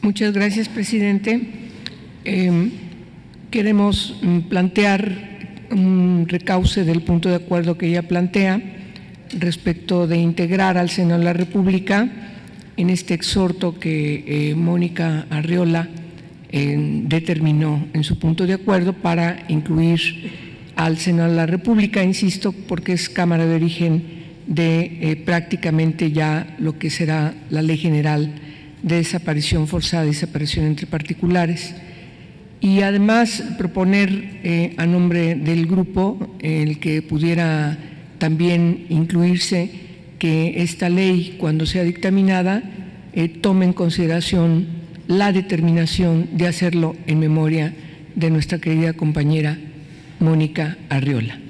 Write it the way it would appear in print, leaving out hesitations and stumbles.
Muchas gracias, presidente. Queremos plantear un recauce del punto de acuerdo que ella plantea respecto de integrar al Senado de la República en este exhorto que Mónica Arriola determinó en su punto de acuerdo para incluir al Senado de la República, insisto, porque es Cámara de origen de prácticamente ya lo que será la Ley General de Desaparición Forzada y Desaparición entre Particulares. Y además proponer a nombre del grupo el que pudiera también incluirse que esta ley, cuando sea dictaminada, tome en consideración la determinación de hacerlo en memoria de nuestra querida compañera Mónica Arriola.